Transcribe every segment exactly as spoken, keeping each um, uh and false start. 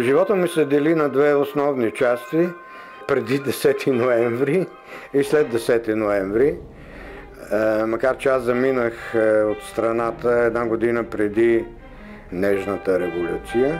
Живота ми се дели на две основни части. Преди десети ноември и след десети ноември. Макар че аз заминах от страната една година преди Нежната революция.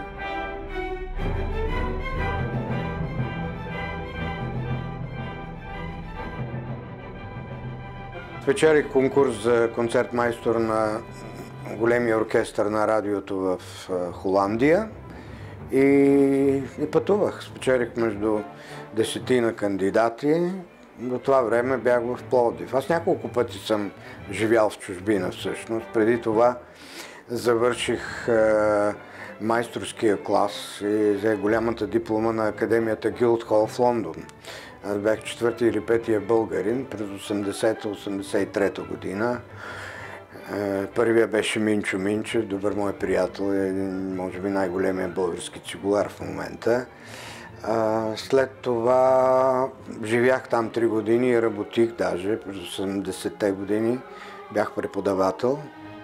Спечелих конкурс за концертмайстор на големия оркестър на радиото в Холандия и, и пътувах. Спечелих между десетина кандидати. До това време бях в Пловдив. Аз няколко пъти съм живял в чужбина всъщност. Преди това завърших е, майсторския клас и взех голямата диплома на Академията Гилдхол в Лондон. Аз бях четвърти или петия българин през осемдесета осемдесет и трета година. Е, първия беше Минчо Минчев, добър мой приятел, е може би най-големия български цигулар в момента. След това живях там три години и работих даже през осемдесетте години. Бях преподавател.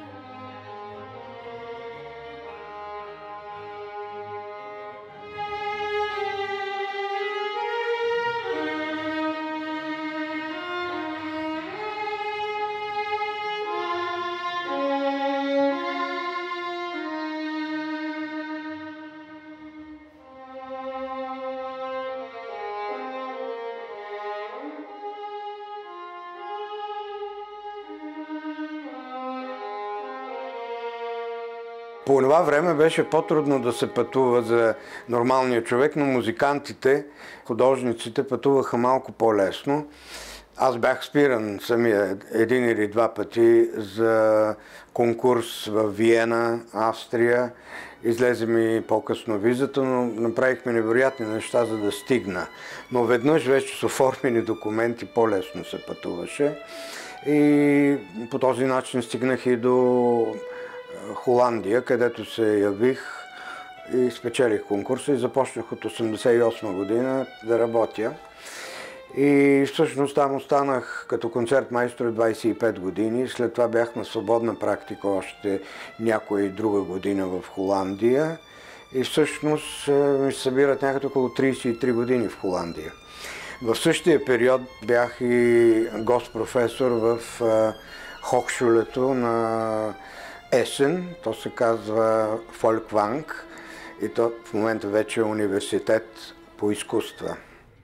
По това време беше по-трудно да се пътува за нормалния човек, но музикантите, художниците пътуваха малко по-лесно. Аз бях спиран самия един или два пъти за конкурс в Виена, Австрия. Излезе ми по-късно визата, но направихме невероятни неща, за да стигна. Но веднъж вече с оформени документи по-лесно се пътуваше. И по този начин стигнах и до Холандия, където се явих и спечелих конкурса и започнах от осемдесет и осма година да работя. И всъщност там останах като концертмайстор двадесет и пет години. След това бях на свободна практика още някоя и друга година в Холандия. И всъщност ми се събират някъде около тридесет и три години в Холандия. В същия период бях и гост-професор в Хохшулето на Есен, то се казва Фолкванг и то в момента вече е университет по изкуства.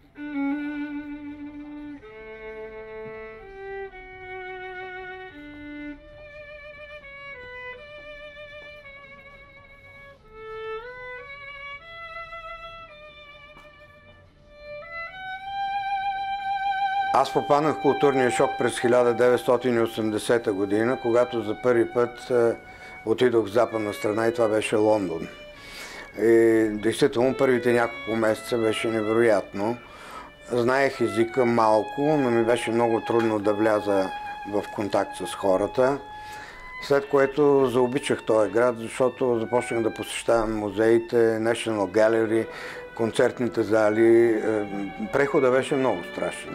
Аз попаднах в културния шок през хиляда деветстотин и осемдесета година, когато за първи път е, отидох в западна страна и това беше Лондон. И действително първите няколко месеца беше невероятно. Знаех езика малко, но ми беше много трудно да вляза в контакт с хората. След което заобичах този град, защото започнах да посещавам музеите, National Gallery, концертните зали. Преходът беше много страшен.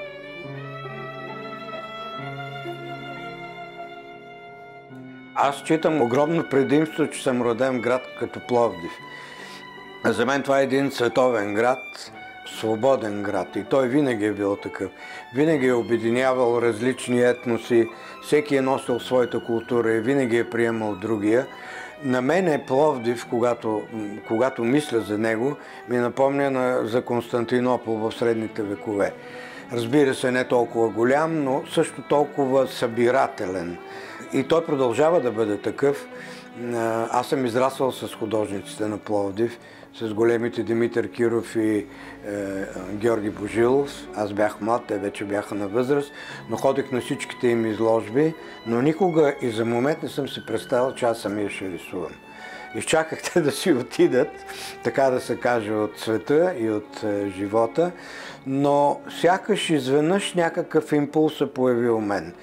Аз считам огромно предимство, че съм роден в град като Пловдив. За мен това е един световен град, свободен град и той винаги е бил такъв. Винаги е обединявал различни етноси, всеки е носил своята култура и винаги е приемал другия. На мен е Пловдив, когато, когато мисля за него, ми напомня на, за Константинопол в средните векове. Разбира се, не толкова голям, но също толкова събирателен. И той продължава да бъде такъв. Аз съм израснал с художниците на Пловдив, с големите Димитър Киров и е, Георги Божилов. Аз бях млад, те вече бяха на възраст, но ходих на всичките им изложби, но никога и за момент не съм си представил, че аз самия ще рисувам. Изчаках те да си отидат, така да се каже, от света и от е, живота, но сякаш изведнъж някакъв импулс се появи у мен.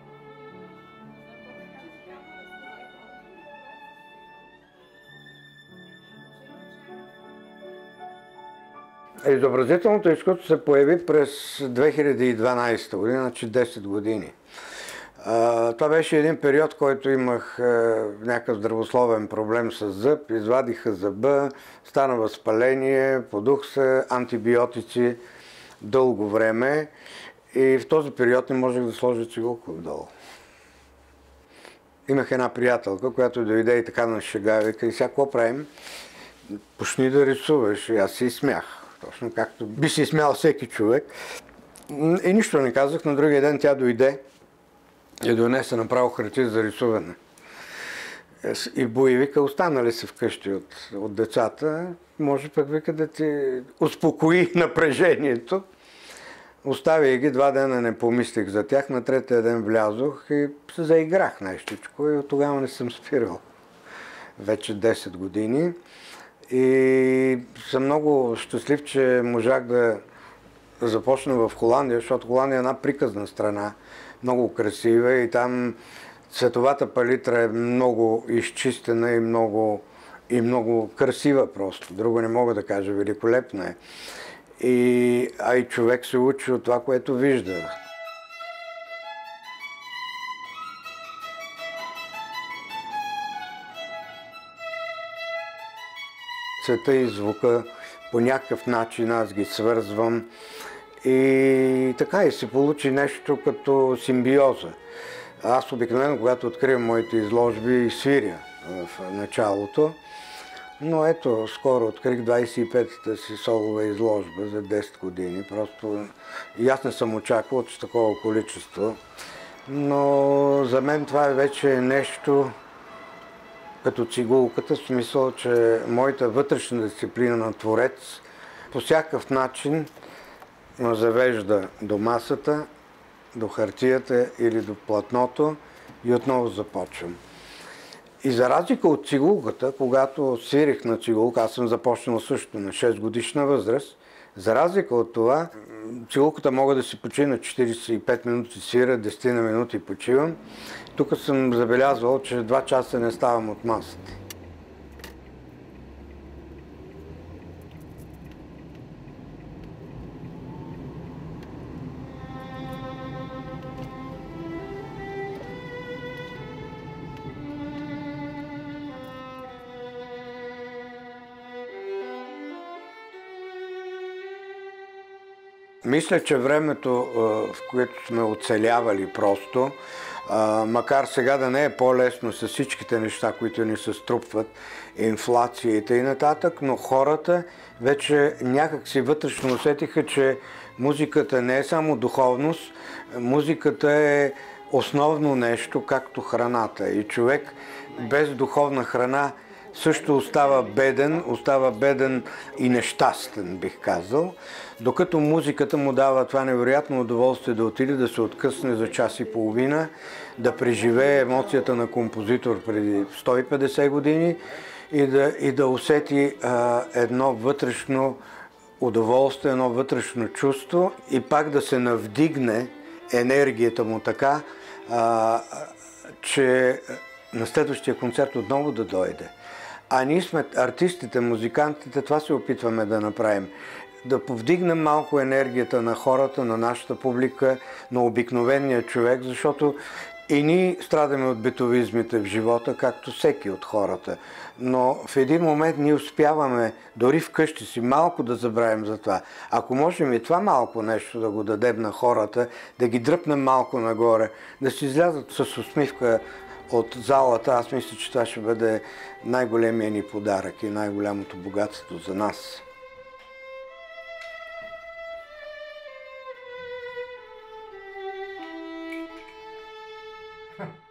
Изобразителното изкуство се появи през две хиляди и дванадесета година, значи десет години. А, това беше един период, който имах а, някакъв здравословен проблем с зъб, извадиха зъба, стана възпаление, подух се, антибиотици дълго време и в този период не можех да сложа цигулка отдолу. Имах една приятелка, която дойде и така на шега, вика, и сега какво правим? Почни да рисуваш. И аз се смях. Точно както би се смял всеки човек. И нищо не казах. На другия ден тя дойде и донесе направо хартия за рисуване. И Бои вика, останали се вкъщи от, от децата, може пък вика да ти успокои напрежението. Оставя ги, два дена не помислих за тях, на третия ден влязох и се заиграх нещичко и от тогава не съм спирал. Вече десет години. И съм много щастлив, че можах да започна в Холандия, защото Холандия е една приказна страна, много красива и там цветовата палитра е много изчистена и много, и много красива просто. Друго не мога да кажа, великолепна е. И, а и човек се учи от това, което вижда. Цвета и звука по някакъв начин аз ги свързвам и така и се получи нещо като симбиоза. Аз обикновено, когато откривам моите изложби, свиря в началото, но ето, скоро открих двадесет и петата си солова изложба за десет години. Просто и аз не съм очаквал от такова количество, но за мен това е вече нещо като цигулката, в смисъл, че моята вътрешна дисциплина на творец по всякакъв начин ме завежда до масата, до хартията или до платното и отново започвам. И за разлика от цигулката, когато свирих на цигулка, аз съм започнал също на шест годишна възраст, за разлика от това, цигулката мога да си почина четиридесет и пет минути свира, десет на минути почивам. Тук съм забелязвал, че два часа не ставам от масата. Мисля, че времето, в което сме оцелявали просто, макар сега да не е по-лесно с всичките неща, които ни се струпват, инфлацията и нататък, но хората вече някак си вътрешно усетиха, че музиката не е само духовност, музиката е основно нещо, както храната. И човек без духовна храна също остава беден, остава беден и нещастен, бих казал, докато музиката му дава това невероятно удоволствие да отиде, да се откъсне за час и половина, да преживее емоцията на композитор преди сто и петдесет години и да, и да усети а, едно вътрешно удоволствие, едно вътрешно чувство и пак да се навдигне енергията му така, а, че на следващия концерт отново да дойде. А ние сме артистите, музикантите, това се опитваме да направим. Да повдигнем малко енергията на хората, на нашата публика, на обикновения човек, защото и ние страдаме от битовизмите в живота, както всеки от хората. Но в един момент ние успяваме, дори вкъщи си, малко да забравим за това. Ако можем и това малко нещо да го дадем на хората, да ги дръпнем малко нагоре, да си излязат с усмивка от залата, аз мисля, че това ще бъде най-големия ни подарък и най-голямото богатство за нас. Huh.